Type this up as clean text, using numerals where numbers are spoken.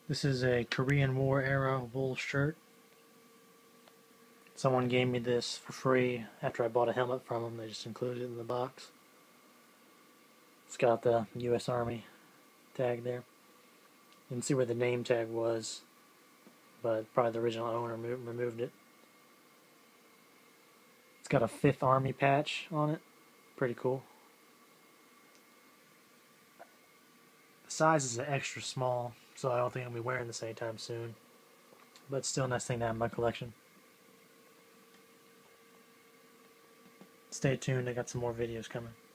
This is a Korean War era wool shirt. Someone gave me this for free after I bought a helmet from them. They just included it in the box. It's got the U.S. Army tag there. You can see where the name tag was, but probably the original owner removed it. It's got a 5th Army patch on it. Pretty cool. The size is an extra small, so I don't think I'll be wearing this anytime soon. But still a nice thing to have in my collection. Stay tuned, I got some more videos coming.